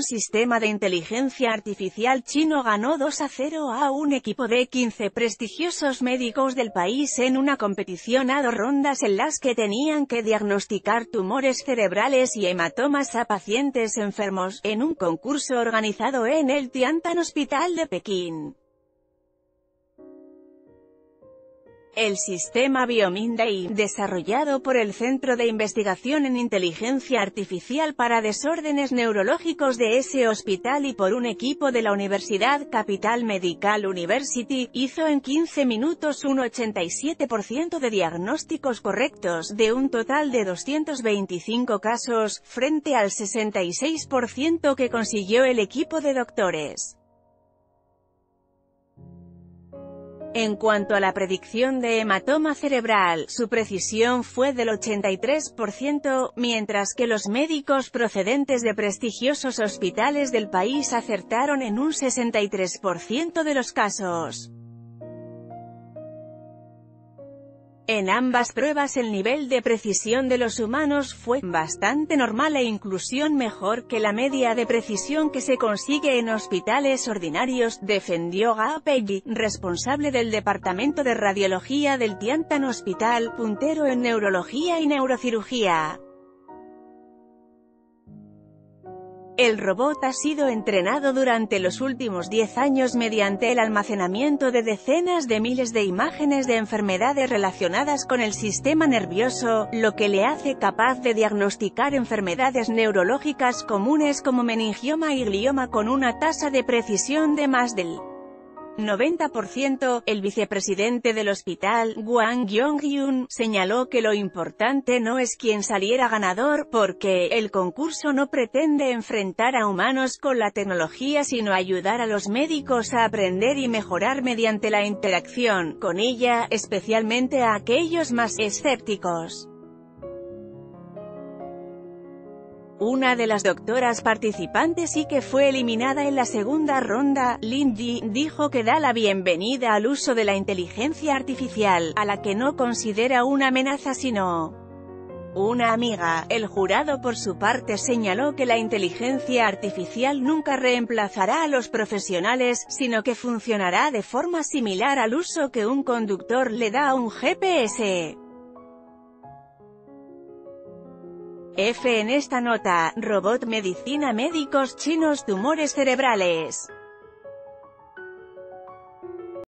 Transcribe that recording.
sistema de inteligencia artificial chino ganó 2-0 a un equipo de 15 prestigiosos médicos del país en una competición a 2 rondas en las que tenían que diagnosticar tumores cerebrales y hematomas a pacientes enfermos, en un concurso organizado en el Tiantan Hospital de Pekín. El sistema BioMindAI, desarrollado por el Centro de Investigación en Inteligencia Artificial para Desórdenes Neurológicos de ese hospital y por un equipo de la Universidad Capital Medical University, hizo en 15 minutos un 87% de diagnósticos correctos, de un total de 225 casos, frente al 66% que consiguió el equipo de doctores. En cuanto a la predicción de hematoma cerebral, su precisión fue del 83%, mientras que los médicos procedentes de prestigiosos hospitales del país acertaron en un 63% de los casos. En ambas pruebas el nivel de precisión de los humanos fue bastante normal e inclusión mejor que la media de precisión que se consigue en hospitales ordinarios, defendió Ga Pei, responsable del Departamento de Radiología del Tiantan Hospital, puntero en neurología y neurocirugía. El robot ha sido entrenado durante los últimos 10 años mediante el almacenamiento de decenas de miles de imágenes de enfermedades relacionadas con el sistema nervioso, lo que le hace capaz de diagnosticar enfermedades neurológicas comunes como meningioma y glioma con una tasa de precisión de más del 90%, el vicepresidente del hospital, Wang Yongyun, señaló que lo importante no es quién saliera ganador, porque el concurso no pretende enfrentar a humanos con la tecnología sino ayudar a los médicos a aprender y mejorar mediante la interacción con ella, especialmente a aquellos más escépticos. Una de las doctoras participantes y que fue eliminada en la segunda ronda, Lin Yi, dijo que da la bienvenida al uso de la inteligencia artificial, a la que no considera una amenaza sino una amiga. El jurado por su parte señaló que la inteligencia artificial nunca reemplazará a los profesionales, sino que funcionará de forma similar al uso que un conductor le da a un GPS. En esta nota, robot medicina médicos chinos tumores cerebrales.